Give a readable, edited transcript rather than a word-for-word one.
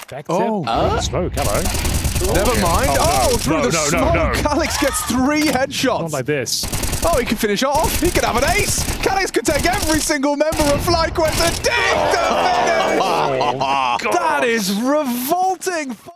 effective. Smoke, hello. Never mind. Oh, through the smoke, no. Calyx gets 3 headshots. Not like this. Oh, he can finish off. He could have an ace. Calyx could take every single member of FlyQuest and dig the finish. Oh, That is revolting.